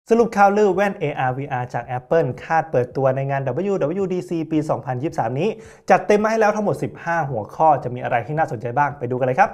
สรุปข่าวลือแว่น AR VR จาก Apple คาดเปิดตัวในงาน WWDC ปี 2023 นี้จัดเต็มมาให้แล้วทั้งหมด 15 หัวข้อจะมีอะไรที่น่าสนใจบ้างไปดูกันเลยครับ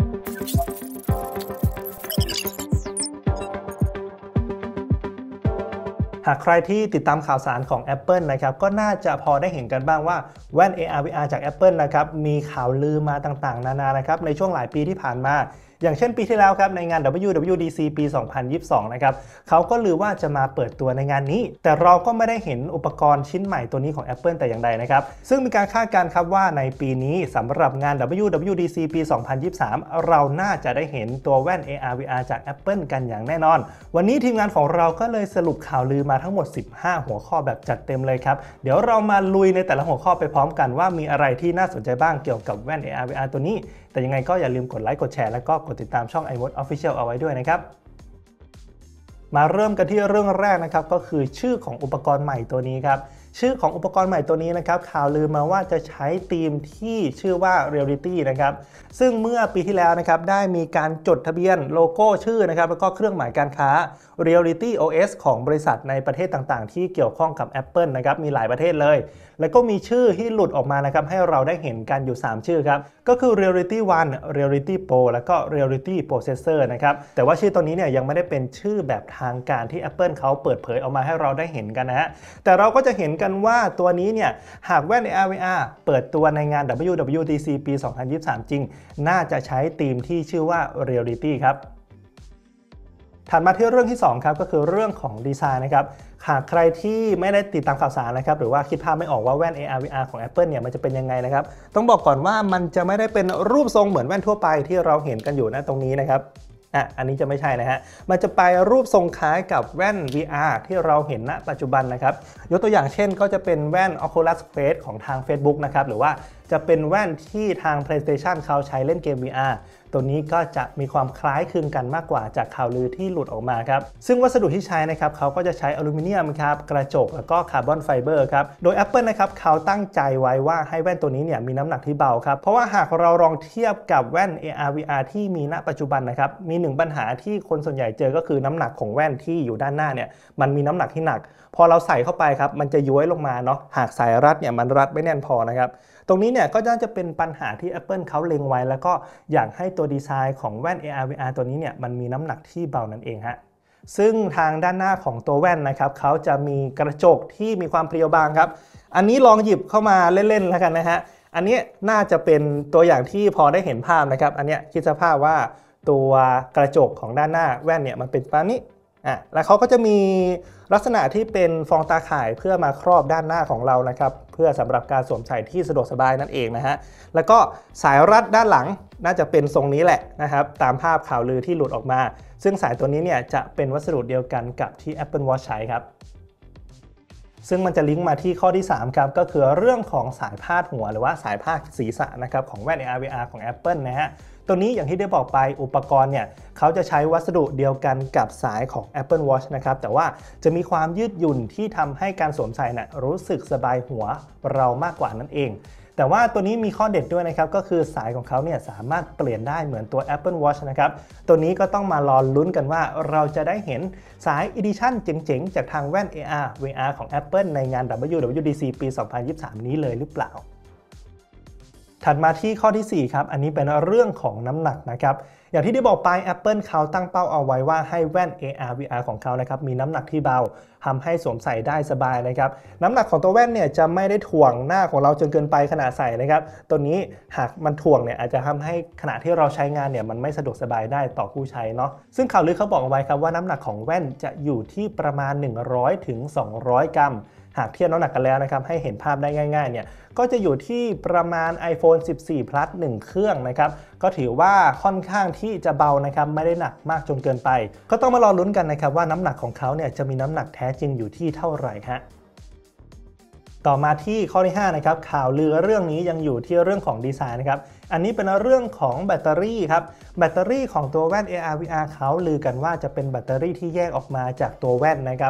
หากใครที่ติดตามข่าวสารของ Apple นะครับก็น่าจะพอได้เห็นกันบ้างว่าแว่น AR VR จาก Apple นะครับมีข่าวลือมาต่างๆนานานะครับในช่วงหลายปีที่ผ่านมาอย่างเช่นปีที่แล้วครับในงาน WWDC ปี 2022 นะครับเขาก็ลือว่าจะมาเปิดตัวในงานนี้แต่เราก็ไม่ได้เห็นอุปกรณ์ชิ้นใหม่ตัวนี้ของ Apple แต่อย่างใดนะครับซึ่งมีการคาดการณ์ครับว่าในปีนี้สำหรับงาน WWDC ปี 2023 เราน่าจะได้เห็นตัวแว่น AR VR จาก Apple กันอย่างแน่นอนวันนี้ทีมงานของเราก็เลยสรุปข่าวลือมาทั้งหมด 15 หัวข้อแบบจัดเต็มเลยครับเดี๋ยวเรามาลุยในแต่ละหัวข้อไปพร้อมกันว่ามีอะไรที่น่าสนใจบ้างเกี่ยวกับแว่น AR VR ตัวนี้แต่ยังไงก็อย่าลืมกดไลค์กดแชร์แล้วก็กดติดตามช่อง iMode Official เอาไว้ด้วยนะครับมาเริ่มกันที่เรื่องแรกนะครับก็คือชื่อของอุปกรณ์ใหม่ตัวนี้ครับชื่อของอุปกรณ์ใหม่ตัวนี้นะครับข่าวลือมาว่าจะใช้ธีมที่ชื่อว่า Reality นะครับซึ่งเมื่อปีที่แล้วนะครับได้มีการจดทะเบียนโลโก้ชื่อนะครับแล้วก็เครื่องหมายการค้า Reality OS ของบริษัทในประเทศต่างๆที่เกี่ยวข้องกับ Apple นะครับมีหลายประเทศเลยแล้วก็มีชื่อที่หลุดออกมานะครับให้เราได้เห็นกันอยู่ 3 ชื่อครับก็คือ Reality One Reality Pro แล้วก็ Reality Processor นะครับแต่ว่าชื่อตัวนี้เนี่ยยังไม่ได้เป็นชื่อแบบทางการที่ Apple เขาเปิดเผยออกมาให้เราได้เห็นกันนะฮะแต่เราก็จะเห็นกันว่าตัวนี้เนี่ยหากแว่น AR VR เปิดตัวในงาน WWDC ปี 2023 จริงน่าจะใช้ธีมที่ชื่อว่า Reality ครับถัดมาที่เรื่องที่2ครับก็คือเรื่องของดีไซน์นะครับหากใครที่ไม่ได้ติดตามข่าวสารนะครับหรือว่าคิดภาพไม่ออกว่าแว่น AR VR ของ Apple เนี่ยมันจะเป็นยังไงนะครับต้องบอกก่อนว่ามันจะไม่ได้เป็นรูปทรงเหมือนแว่นทั่วไปที่เราเห็นกันอยู่ณตรงนี้นะครับอันนี้จะไม่ใช่นะฮะมันจะไปรูปทรงคล้ายกับแว่น VR ที่เราเห็นณปัจจุบันนะครับยกตัวอย่างเช่นก็จะเป็นแว่น Oculus Quest ของทาง Facebook นะครับหรือว่าจะเป็นแว่นที่ทาง PlayStation เขาใช้เล่นเกม VRตัวนี้ก็จะมีความคล้ายคลึงกันมากกว่าจากข่าวลือที่หลุดออกมาครับซึ่งวัสดุที่ใช้นะครับเขาก็จะใช้อลูมิเนียมครับกระจกแล้วก็คาร์บอนไฟเบอร์ครับโดย Apple นะครับเขาตั้งใจไว้ว่าให้แว่นตัวนี้เนี่ยมีน้ำหนักที่เบาครับเพราะว่าหากเราลองเทียบกับแว่น AR VR ที่มีณปัจจุบันนะครับมี1ปัญหาที่คนส่วนใหญ่เจอก็คือน้ำหนักของแว่นที่อยู่ด้านหน้าเนี่ยมันมีน้ำหนักที่หนักพอเราใส่เข้าไปครับมันจะย้วยลงมาเนาะหากสายรัดเนี่ยมันรัดไม่แน่นพอนะครับตรงนี้เนี่ยก็น่าจะเป็นปัญหาที่ Apple เขาเล็งไว้แล้วก็อยากให้ตัวดีไซน์ของแว่น AR VR ตัวนี้เนี่ยมันมีน้ำหนักที่เบานั่นเองฮะซึ่งทางด้านหน้าของตัวแว่นนะครับเขาจะมีกระจกที่มีความเพรียวบางครับอันนี้ลองหยิบเข้ามาเล่นๆแล้วกันนะฮะอันนี้น่าจะเป็นตัวอย่างที่พอได้เห็นภาพนะครับอันนี้คิดสภาพว่าตัวกระจกของด้านหน้าแว่นเนี่ยมันเป็นแบบนี้แล้วเขาก็จะมีลักษณะที่เป็นฟองตาข่ายเพื่อมาครอบด้านหน้าของเรานะครับเพื่อสำหรับการสวมใส่ที่สะดวกสบายนั่นเองนะฮะแล้วก็สายรัดด้านหลังน่าจะเป็นทรงนี้แหละนะครับตามภาพข่าวลือที่หลุดออกมาซึ่งสายตัวนี้เนี่ยจะเป็นวัสดุเดียวกันกับที่ Apple Watch ใช้ครับซึ่งมันจะลิงก์มาที่ข้อที่3ครับก็คือเรื่องของสายพาดหัวหรือว่าสายพาดศีรษะนะครับของแว่น AR VR ของ Apple นะฮะตัวนี้อย่างที่ได้บอกไปอุปกรณ์เนี่ยเขาจะใช้วัสดุเดียวกันกับสายของ Apple Watch นะครับแต่ว่าจะมีความยืดหยุ่นที่ทำให้การสวมใส่น่ะรู้สึกสบายหัวเรามากกว่านั่นเองแต่ว่าตัวนี้มีข้อเด็ดด้วยนะครับก็คือสายของเขาเนี่ยสามารถเปลี่ยนได้เหมือนตัว Apple Watch นะครับตัวนี้ก็ต้องมารอลุ้นกันว่าเราจะได้เห็นสาย Edition เจ๋งๆจากทางแว่น AR VR ของ Apple ในงาน WWDC ปี 2023 นี้เลยหรือเปล่าถัดมาที่ข้อที่4ครับอันนี้เป็นเรื่องของน้ำหนักนะครับอย่างที่ได้บอกไป Apple เขาตั้งเป้าเอาไว้ว่าให้แว่น AR VR ของเขานะครับมีน้ำหนักที่เบาทำให้สวมใส่ได้สบายนะครับน้ำหนักของตัวแว่นเนี่ยจะไม่ได้ถ่วงหน้าของเราจนเกินไปขณะใส่นะครับตัวนี้หากมันถ่วงเนี่ยอาจจะทำให้ขณะที่เราใช้งานเนี่ยมันไม่สะดวกสบายได้ต่อผู้ใช้เนาะซึ่งข่าวลือเขาบอกเอาไว้ครับว่าน้ำหนักของแว่นจะอยู่ที่ประมาณ100 ถึง 200 กรัมหากเทียบน้ำหนักกันแล้วนะครับให้เห็นภาพได้ง่ายๆเนี่ยก็จะอยู่ที่ประมาณ iPhone 14 Plus 1 เครื่องนะครับก็ถือว่าค่อนข้างที่จะเบานะครับไม่ได้หนักมากจนเกินไปก็ต้องมารอลุ้นกันนะครับว่าน้ำหนักของเขาเนี่ยจะมีน้ำหนักแท้จริงอยู่ที่เท่าไหร่ฮะต่อมาที่ข้อที่5นะครับข่าวลือเรื่องนี้ยังอยู่ที่เรื่องของดีไซน์นะครับอันนี้เป็นเรื่องของแบตเตอรี่ครับแบตเตอรี่ของตัวแว่น AR VR เขาลือกันว่าจะเป็นแบตเตอรี่ที่แยกออกมาจากตัวแว่นนะครับ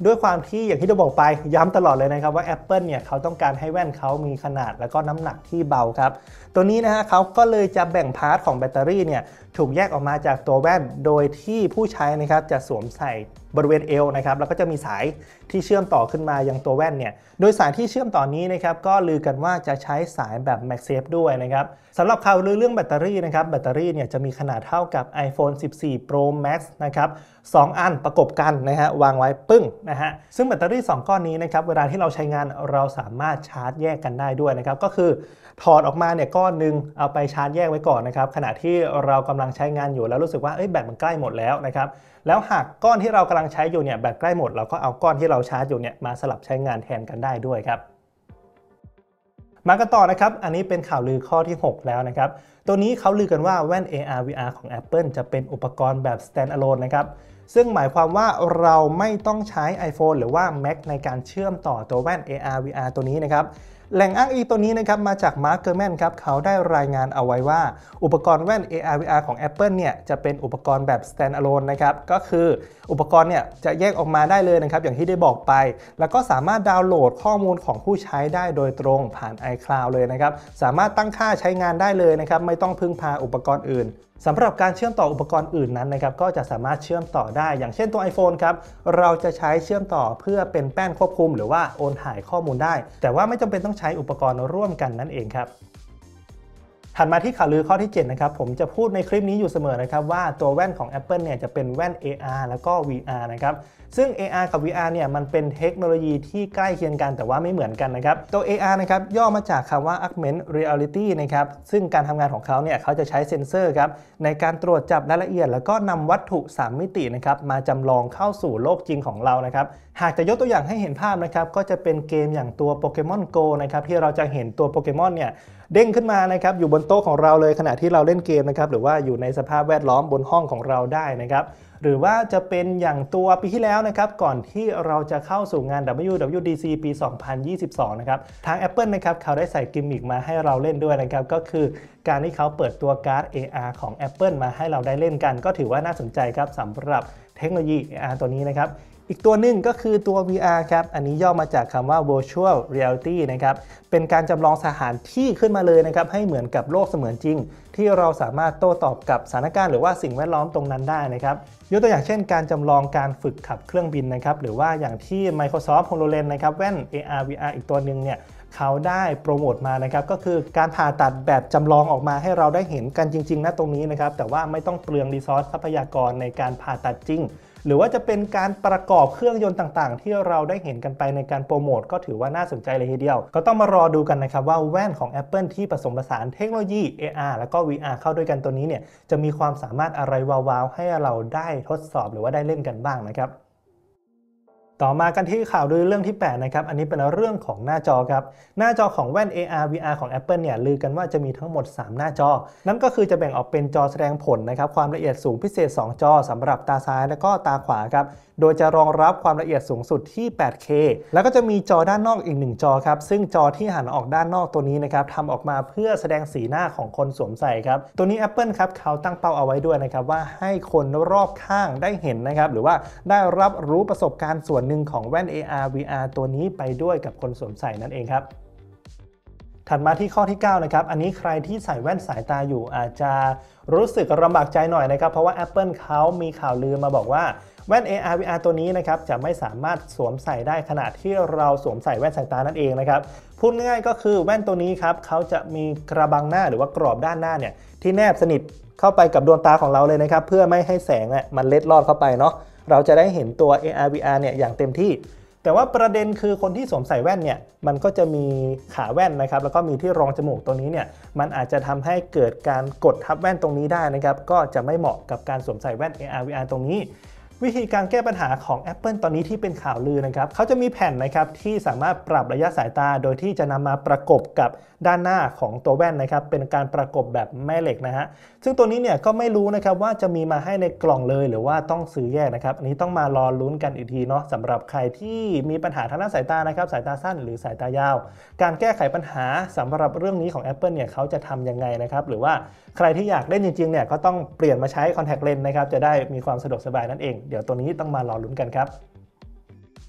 ด้วยความที่อย่างที่เราบอกไปย้ำตลอดเลยนะครับว่า Apple เนี่ยเขาต้องการให้แว่นเขามีขนาดแล้วก็น้ำหนักที่เบาครับตัวนี้นะฮะเขาก็เลยจะแบ่งพาร์ทของแบตเตอรี่เนี่ยถูกแยกออกมาจากตัวแว่นโดยที่ผู้ใช้นะครับจะสวมใส่บริเวณเอวนะครับแล้วก็จะมีสายที่เชื่อมต่อขึ้นมายังตัวแว่นเนี่ยโดยสายที่เชื่อมต่อนี้นะครับก็ลือกันว่าจะใช้สายแบบ MagSafe ด้วยนะครับสำหรับข่าวลือเรื่องแบตเตอรี่นะครับแบตเตอรี่เนี่ยจะมีขนาดเท่ากับ iPhone 14 Pro Max นะครับ2อันประกบกันนะฮะวางไว้ปึ้งนะฮะซึ่งแบตเตอรี่2ก้อนนี้นะครับเวลาที่เราใช้งานเราสามารถชาร์จแยกกันได้ด้วยนะครับก็คือถอดออกมาเนี่ยก้อนนึงเอาไปชาร์จแยกไว้ก่อนนะครับขณะที่เรากำลังใช้งานอยู่แล้วรู้สึกว่าแบตมันใกล้หมดแล้วนะครับแล้วหากก้อนที่เรากำลังใช้อยู่เนี่ยแบตใกล้หมดเราก็เอาก้อนที่เราชาร์จอยู่เนี่ยมาสลับใช้งานแทนกันได้ด้วยครับมากันต่อนะครับอันนี้เป็นข่าวลือข้อที่6แล้วนะครับตัวนี้เขาลือกันว่าแว่น AR VR ของ Apple จะเป็นอุปกรณ์แบบ standalone นะครับซึ่งหมายความว่าเราไม่ต้องใช้ iPhone หรือว่า Mac ในการเชื่อมต่อตัวแว่น AR VR ตัวนี้นะครับแหล่งอ้างอิงตัวนี้นะครับมาจากมาร์คเกอร์แมนครับเขาได้รายงานเอาไว้ว่าอุปกรณ์แว่น AR VR ของ Apple เนี่ยจะเป็นอุปกรณ์แบบ standalone นะครับก็คืออุปกรณ์เนี่ยจะแยกออกมาได้เลยนะครับอย่างที่ได้บอกไปแล้วก็สามารถดาวน์โหลดข้อมูลของผู้ใช้ได้โดยตรงผ่าน iCloud เลยนะครับสามารถตั้งค่าใช้งานได้เลยนะครับไม่ต้องพึ่งพาอุปกรณ์อื่นสำหรับการเชื่อมต่ออุปกรณ์อื่นนั้นนะครับก็จะสามารถเชื่อมต่อได้อย่างเช่นตัว iPhone ครับเราจะใช้เชื่อมต่อเพื่อเป็นแป้นควบคุมหรือว่าโอนถ่ายข้อมูลได้แต่ว่าไม่จำเป็นต้องใช้อุปกรณ์ร่วมกันนั่นเองครับถัดมาที่ข่าวลือข้อที่7นะครับผมจะพูดในคลิปนี้อยู่เสมอนะครับว่าตัวแว่นของ Apple เนี่ยจะเป็นแว่น AR แล้วก็ VR นะครับซึ่ง AR กับ VR เนี่ยมันเป็นเทคโนโลยีที่ใกล้เคียงกันแต่ว่าไม่เหมือนกันนะครับตัว AR นะครับย่อมาจากคำว่า Augmented Reality นะครับซึ่งการทำงานของเขาเนี่ยเขาจะใช้เซ็นเซอร์ครับในการตรวจจับรายละเอียดแล้วก็นำวัตถุ3มิตินะครับมาจำลองเข้าสู่โลกจริงของเรานะครับหากจะยกตัวอย่างให้เห็นภาพนะครับก็จะเป็นเกมอย่างตัว Pokemon Go นะครับที่เราจะเห็นตัวโปเกมอนเนี่ยเด้งขึ้นมานะครับอยู่บนโต๊ะของเราเลยขณะที่เราเล่นเกมนะครับหรือว่าอยู่ในสภาพแวดล้อมบนห้องของเราได้นะครับหรือว่าจะเป็นอย่างตัวปีที่แล้วนะครับก่อนที่เราจะเข้าสู่งาน WWDC ปี 2022 นะครับทาง Apple นะครับเขาได้ใส่กิมมิคมาให้เราเล่นด้วยนะครับก็คือการที่เขาเปิดตัวการ์ด AR ของ Apple มาให้เราได้เล่นกันก็ถือว่าน่าสนใจครับสำหรับเทคโนโลยี AR ตัวนี้นะครับอีกตัวหนึ่งก็คือตัว VR ครับอันนี้ย่อมาจากคำว่า Virtual Reality นะครับเป็นการจำลองสถานที่ขึ้นมาเลยนะครับให้เหมือนกับโลกเสมือนจริงที่เราสามารถโต้ตอบกับสถานการณ์หรือว่าสิ่งแวดล้อมตรงนั้นได้นะครับยกตัวอย่างเช่นการจำลองการฝึกขับเครื่องบินนะครับหรือว่าอย่างที่ Microsoft HoloLens นะครับแว่น AR VR อีกตัวหนึ่งเนี่ยเขาได้โปรโมทมานะครับก็คือการผ่าตัดแบบจำลองออกมาให้เราได้เห็นกันจริงๆณตรงนี้นะครับแต่ว่าไม่ต้องเปลืองรีซอสทรัพยากรในการผ่าตัดจริงหรือว่าจะเป็นการประกอบเครื่องยนต์ต่างๆที่เราได้เห็นกันไปในการโปรโมทก็ถือว่าน่าสนใจเลยทีเดียวก็ต้องมารอดูกันนะครับว่าแว่นของ Apple ที่ผสมผสานเทคโนโลยี AR แล้วก็ VR เข้าด้วยกันตัวนี้เนี่ยจะมีความสามารถอะไรว้าวๆให้เราได้ทดสอบหรือว่าได้เล่นกันบ้างนะครับต่อมากันที่ข่าวลือเรื่องที่8นะครับอันนี้เป็นเรื่องของหน้าจอครับหน้าจอของแว่น AR VR ของ Apple เนี่ยลือกันว่าจะมีทั้งหมด3หน้าจอนั่นก็คือจะแบ่งออกเป็นจอแสดงผลนะครับความละเอียดสูงพิเศษ2จอสำหรับตาซ้ายและก็ตาขวาครับโดยจะรองรับความละเอียดสูงสุดที่ 8K แล้วก็จะมีจอด้านนอกอีก1จอครับซึ่งจอที่หันออกด้านนอกตัวนี้นะครับทำออกมาเพื่อแสดงสีหน้าของคนสวมใส่ครับตัวนี้ Apple ครับเขาตั้งเป้าเอาไว้ด้วยนะครับว่าให้คนรอบข้างได้เห็นนะครับหรือว่าได้รับรู้ประสบการณ์ส่วนหนึ่งของแว่น AR VR ตัวนี้ไปด้วยกับคนสวมใส่นั่นเองครับถัดมาที่ข้อที่9นะครับอันนี้ใครที่ใส่แว่นสายตาอยู่อาจจะรู้สึกลำบากใจหน่อยนะครับเพราะว่า Apple เขามีข่าวลือมาบอกว่าแว่น AR VR ตัวนี้นะครับจะไม่สามารถสวมใส่ได้ขณะที่เราสวมใส่แว่นสายตานั่นเองนะครับพูดง่ายๆก็คือแว่นตัวนี้ครับเขาจะมีกระบังหน้าหรือว่ากรอบด้านหน้าเนี่ยที่แนบสนิทเข้าไปกับดวงตาของเราเลยนะครับเพื่อไม่ให้แสงมันเล็ดลอดเข้าไปเนาะเราจะได้เห็นตัว AR VR เนี่ยอย่างเต็มที่แต่ว่าประเด็นคือคนที่สวมใส่แว่นเนี่ยมันก็จะมีขาแว่นนะครับแล้วก็มีที่รองจมูกตัวนี้เนี่ยมันอาจจะทำให้เกิดการกดทับแว่นตรงนี้ได้นะครับก็จะไม่เหมาะกับการสวมใส่แว่น AR VR ตรงนี้วิธีการแก้ปัญหาของ Apple ตอนนี้ที่เป็นข่าวลือนะครับเขาจะมีแผ่นนะครับที่สามารถปรับระยะสายตาโดยที่จะนำมาประกบกับด้านหน้าของตัวแว่นนะครับเป็นการประกบแบบแม่เหล็กนะฮะซึ่งตัวนี้เนี่ยก็ไม่รู้นะครับว่าจะมีมาให้ในกล่องเลยหรือว่าต้องซื้อแยกนะครับอันนี้ต้องมารอลุ้นกันอีกทีเนาะสำหรับใครที่มีปัญหาทางด้านสายตานะครับสายตาสั้นหรือสายตายาวการแก้ไขปัญหาสำหรับเรื่องนี้ของ Apple เนี่ยเขาจะทำยังไงนะครับหรือว่าใครที่อยากเล่นจริงๆเนี่ยก็ต้องเปลี่ยนมาใช้ Contact Lens นะครับจะได้มีความสะดวกสบายนั่นเองเดี๋ยวตัวนี้ต้องมารอลุ้นกันครับ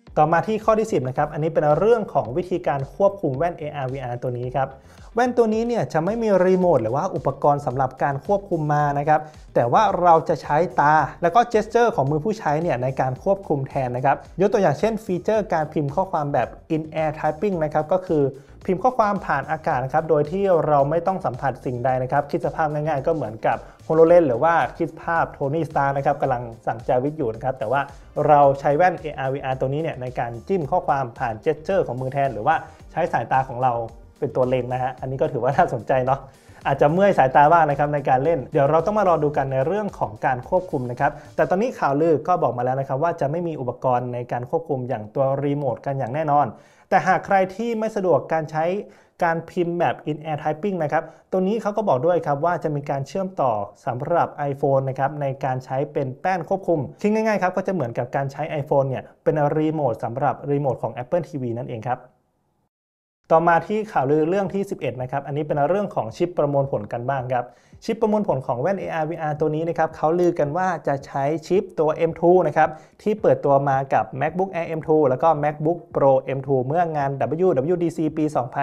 ต่อมาที่ข้อที่10นะครับอันนี้เป็นเรื่องของวิธีการควบคุมแว่น AR VR ตัวนี้ครับแว่นตัวนี้เนี่ยจะไม่มีรีโมทหรือว่าอุปกรณ์สำหรับการควบคุมมานะครับแต่ว่าเราจะใช้ตาแล้วก็เจสเจอร์ของมือผู้ใช้เนี่ยในการควบคุมแทนนะครับยกตัวอย่างเช่นฟีเจอร์การพิมพ์ข้อความแบบ in-air typing นะครับก็คือพิมพ์ข้อความผ่านอากาศนะครับโดยที่เราไม่ต้องสัมผัสสิ่งใดนะครับคิดสภาพง่ายๆก็เหมือนกับโฮโลเลนหรือว่าคิดภาพโทนี่สตาร์นะครับกำลังสั่งจาวิทอยู่นะครับแต่ว่าเราใช้แว่น AR VR ตัวนี้เนี่ยในการจิ้มข้อความผ่านเจสเจอร์ของมือแทนหรือว่าใช้สายตาของเราเป็นตัวเล็งนะฮะอันนี้ก็ถือว่าน่าสนใจเนาะอาจจะเมื่อยสายตาบ้างนะครับในการเล่นเดี๋ยวเราต้องมารอดูกันในเรื่องของการควบคุมนะครับแต่ตอนนี้ข่าวลือก็บอกมาแล้วนะครับว่าจะไม่มีอุปกรณ์ในการควบคุมอย่างตัวรีโมทกันอย่างแน่นอนแต่หากใครที่ไม่สะดวกการใช้การพิมพ์แบบ in-air typing นะครับตัวนี้เขาก็บอกด้วยครับว่าจะมีการเชื่อมต่อสำหรับ iPhone นะครับในการใช้เป็นแป้นควบคุมคิดง่ายๆครับก็จะเหมือนกับการใช้ iPhone เนี่ยเป็นรีโมทสำหรับรีโมทของ Apple TV นั่นเองครับต่อมาที่ข่าวลือเรื่องที่11นะครับอันนี้เป็นเรื่องของชิปประมวลผลกันบ้างครับชิปประมวลผลของแว่น AR VR ตัวนี้นะครับเขาลือกันว่าจะใช้ชิปตัว M2 นะครับที่เปิดตัวมากับ MacBook Air M2 แล้วก็ MacBook Pro M2 เมื่องาน WWDC ปี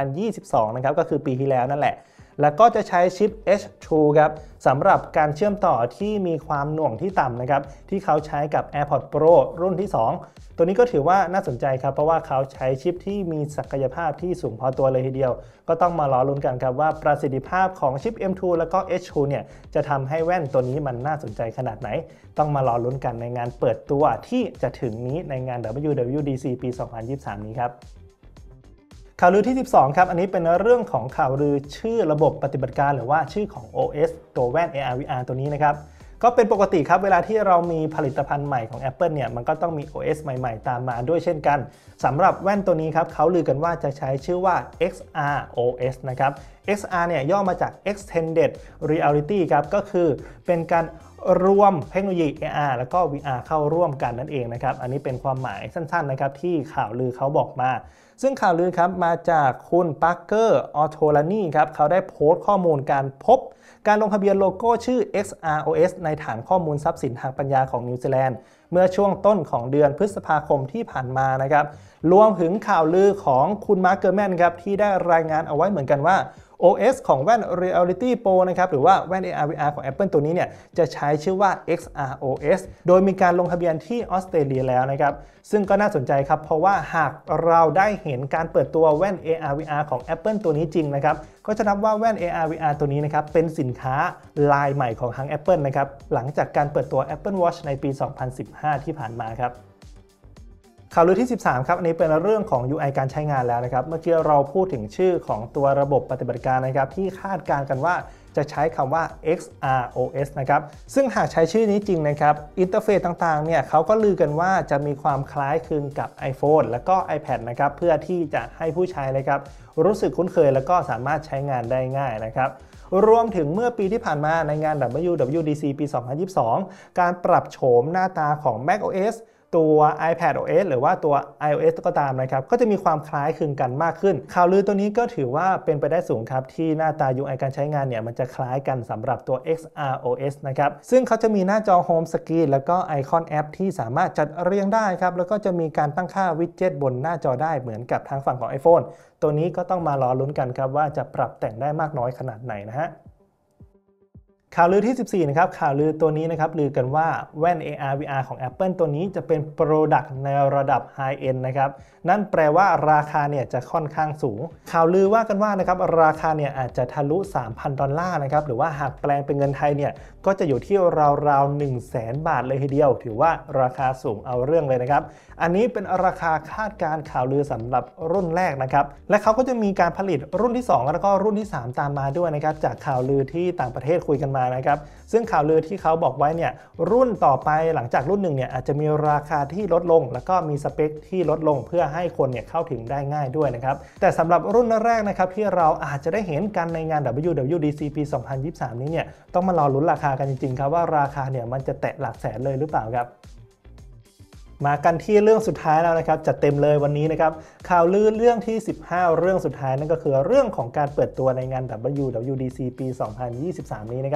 2022 นะครับก็คือปีที่แล้วนั่นแหละแล้วก็จะใช้ชิป H2 ครับสำหรับการเชื่อมต่อที่มีความหน่วงที่ต่ำนะครับที่เขาใช้กับ AirPods Pro รุ่นที่ 2 ตัวนี้ก็ถือว่าน่าสนใจครับเพราะว่าเขาใช้ชิปที่มีศักยภาพที่สูงพอตัวเลยทีเดียวก็ต้องมารอลุ้นกันครับว่าประสิทธิภาพของชิป M2 แล้วก็ H2 เนี่ยจะทำให้แว่นตัวนี้มันน่าสนใจขนาดไหนต้องมารอลุ้นกันในงานเปิดตัวที่จะถึงนี้ในงาน WWDC ปี 2023 นี้ครับข่าวลือที่12ครับอันนี้เป็นเรื่องของข่าวลือชื่อระบบปฏิบัติการหรือว่าชื่อของ OS ตัวแว่น AR VR ตัวนี้นะครับก็เป็นปกติครับเวลาที่เรามีผลิตภัณฑ์ใหม่ของ Apple เนี่ยมันก็ต้องมี OS ใหม่ๆตามมาด้วยเช่นกันสำหรับแว่นตัวนี้ครับเขาลือกันว่าจะใช้ชื่อว่า XR OS นะครับ XR เนี่ยย่อมาจาก Extended Reality ครับก็คือเป็นการรวมเทคโนโลยี AR แล้วก็ VR เข้าร่วมกันนั่นเองนะครับอันนี้เป็นความหมายสั้นๆนะครับที่ข่าวลือเขาบอกมาซึ่งข่าวลือครับมาจากคุณปาร์เกอร์ออโทลานีครับเขาได้โพสต์ข้อมูลการพบการลงทะเบียนโลโก้ชื่อ XROS ในฐานข้อมูลทรัพย์สินทางปัญญาของนิวซีแลนด์เมื่อช่วงต้นของเดือนพฤษภาคมที่ผ่านมานะครับรวมถึงข่าวลือของคุณมาร์ค เกอร์แมนครับที่ได้รายงานเอาไว้เหมือนกันว่า OS ของแว่น Reality Pro นะครับหรือว่าแว่น AR VR ของ Apple ตัวนี้เนี่ยจะใช้ชื่อว่า XROS โดยมีการลงทะเบียนที่ออสเตรเลียแล้วนะครับซึ่งก็น่าสนใจครับเพราะว่าหากเราได้เห็นการเปิดตัวแว่น AR VR ของ Apple ตัวนี้จริงนะครับก็จะนับว่าแว่น AR VR ตัวนี้นะครับเป็นสินค้าลายใหม่ของทาง Apple นะครับหลังจากการเปิดตัว Apple Watch ในปี 2015 ที่ผ่านมาครับข่าวลือที่13ครับอันนี้เป็นเรื่องของ UI การใช้งานแล้วนะครับเมื่อกี้เราพูดถึงชื่อของตัวระบบปฏิบัติการนะครับที่คาดการณ์กันว่าจะใช้คำว่า XROS นะครับซึ่งหากใช้ชื่อนี้จริงนะครับอินเทอร์เฟซต่างๆเนี่ยเขาก็ลือกันว่าจะมีความคล้ายคลึงกับ iPhone แล้วก็ iPad นะครับเพื่อที่จะให้ผู้ใช้นะครับรู้สึกคุ้นเคยแล้วก็สามารถใช้งานได้ง่ายนะครับรวมถึงเมื่อปีที่ผ่านมาในงาน WWDC ปี 2022 การปรับโฉมหน้าตาของ macOSตัว iPadOS หรือว่าตัว iOS ก็ตามนะครับก็จะมีความคล้ายคลึงกันมากขึ้นข่าวลือตัวนี้ก็ถือว่าเป็นไปได้สูงครับที่หน้าตา UI การใช้งานเนี่ยมันจะคล้ายกันสำหรับตัว XROS นะครับซึ่งเขาจะมีหน้าจอ Home Screen แล้วก็ไอคอนแอปที่สามารถจัดเรียงได้ครับแล้วก็จะมีการตั้งค่าวิดเจ็ตบนหน้าจอได้เหมือนกับทางฝั่งของ iPhone ตัวนี้ก็ต้องมารอลุ้นกันครับว่าจะปรับแต่งได้มากน้อยขนาดไหนนะฮะข่าวลือที่14นะครับข่าวลือตัวนี้นะครับลือกันว่าแว่น AR VR ของ Apple ตัวนี้จะเป็น Product ในระดับ High End นะครับนั่นแปลว่าราคาเนี่ยจะค่อนข้างสูงข่าวลือว่ากันว่านะครับราคาเนี่ยอาจจะทะลุ $3,000 นะครับหรือว่าหากแปลงเป็นเงินไทยเนี่ยก็จะอยู่ที่ราวๆ 100,000 บาทเลยทีเดียวถือว่าราคาสูงเอาเรื่องเลยนะครับอันนี้เป็นราคาคาดการณ์ข่าวลือสำหรับรุ่นแรกนะครับและเขาก็จะมีการผลิตรุ่นที่2แล้วก็รุ่นที่3ตามมาด้วยนะครับจากข่าวลือที่ต่างประเทศคุยกันมานะครับซึ่งข่าวลือที่เขาบอกไว้เนี่ยรุ่นต่อไปหลังจากรุ่นหนึ่งเนี่ยอาจจะมีราคาที่ลดลงแล้วก็มีสเปคที่ลดลงเพื่อให้คนเนี่ยเข้าถึงได้ง่ายด้วยนะครับแต่สำหรับรุ่นแรกนะครับที่เราอาจจะได้เห็นกันในงาน WWDC ปี 2023 นี้เนี่ยต้องมารอลุ้นราคากันจริงๆครับว่าราคาเนี่ยมันจะแตะหลักแสนเลยหรือเปล่าครับมากันที่เรื่องสุดท้ายแล้วนะครับจัดเต็มเลยวันนี้นะครับข่าวลือเรื่องที่15เรื่องสุดท้ายนั่นก็คือเรื่องของการเปิดตัวในงาน WWDC ปี 2023 นี้นะครับ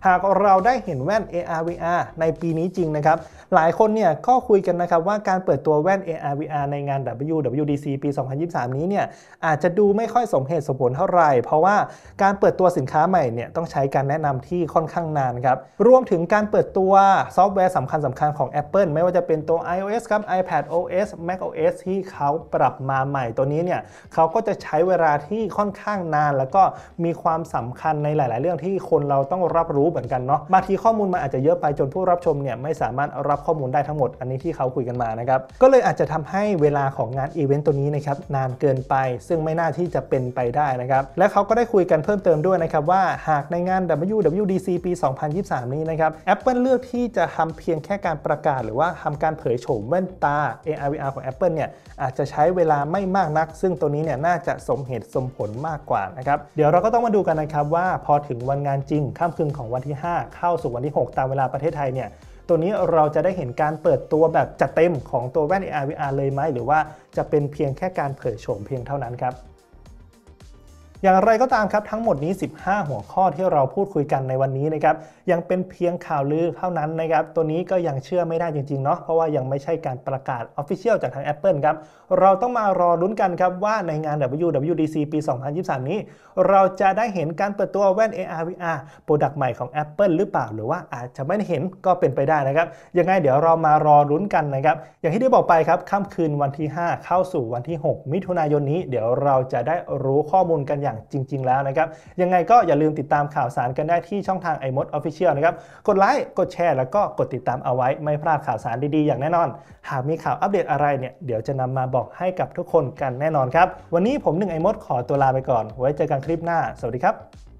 หากเราได้เห็นแว่น AR VR ในปีนี้จริงนะครับหลายคนเนี่ยก็คุยกันนะครับว่าการเปิดตัวแว่น AR VR ในงาน WWDC ปี 2023 นี้เนี่ยอาจจะดูไม่ค่อยสมเหตุสมผลเท่าไหร่เพราะว่าการเปิดตัวสินค้าใหม่เนี่ยต้องใช้การแนะนำที่ค่อนข้างนานครับรวมถึงการเปิดตัวซอฟต์แวร์สำคัญของ Apple ไม่ว่าจะเป็นตัว iOS ครับ iPadOS macOS ที่เขาปรับมาใหม่ตัวนี้เนี่ยเขาก็จะใช้เวลาที่ค่อนข้างนานแล้วก็มีความสำคัญในหลายๆเรื่องที่คนเราต้องรับรู้เหมือนกันเนาะบางทีข้อมูลมันอาจจะเยอะไปจนผู้รับชมเนี่ยไม่สามารถรับข้อมูลได้ทั้งหมดอันนี้ที่เขาคุยกันมานะครับก็เลยอาจจะทำให้เวลาของงานอีเวนต์ตัวนี้นะครับนานเกินไปซึ่งไม่น่าที่จะเป็นไปได้นะครับและเขาก็ได้คุยกันเพิ่มเติมด้วยนะครับว่าหากในงาน WWDC ปี 2023 นี้นะครับ Apple เลือกที่จะทำเพียงแค่การประกาศหรือว่าทำการเผยโฉมแว่นตา AR VR ของ Apple เนี่ยอาจจะใช้เวลาไม่มากนักซึ่งตัวนี้เนี่ยน่าจะสมเหตุสมผลมากกว่านะครับเดี๋ยวเราก็ต้องมาดูกันนะครับว่าพอถึงวันงานจริงค่ำคืนของวันที่ 5 เข้าสู่วันที่ 6 ตามเวลาประเทศไทยเนี่ยตัวนี้เราจะได้เห็นการเปิดตัวแบบจัดเต็มของตัวแว่น AR VR เลยไหมหรือว่าจะเป็นเพียงแค่การเผยโฉมเพียงเท่านั้นครับอย่างไรก็ตามครับทั้งหมดนี้15หัวข้อที่เราพูดคุยกันในวันนี้นะครับยังเป็นเพียงข่าวลือเท่านั้นนะครับตัวนี้ก็ยังเชื่อไม่ได้จริงๆเนาะเพราะว่ายังไม่ใช่การประกาศ Official จากทาง Apple ครับเราต้องมารอลุ้นกันครับว่าในงาน WWDC ปี 2023 นี้เราจะได้เห็นการเปิดตัวแว่น AR VR โปรดักต์ใหม่ของ Apple หรือเปล่าหรือว่าอาจจะไม่ได้เห็นก็เป็นไปได้นะครับยังไงเดี๋ยวเรามารอลุ้นกันนะครับอย่างที่ได้บอกไปครับค่ำคืนวันที่ 5 เข้าสู่วันที่ 6 มิถุนายนนี้เดี๋ยวเราจะได้รู้ข้อมูลกันอย่างจริงๆแล้วนะครับยังไงก็อย่าลืมติดตามข่าวสารกันได้ที่ช่องทาง iMode Official นะครับกดไลค์กดแชร์แล้วก็กดติดตามเอาไว้ไม่พลาดข่าวสารดีๆอย่างแน่นอนหากมีข่าวอัปเดตอะไรเนี่ยเดี๋ยวจะนำมาบอกให้กับทุกคนกันแน่นอนครับวันนี้ผม1 iMode ขอตัวลาไปก่อนไว้เจอกันคลิปหน้าสวัสดีครับ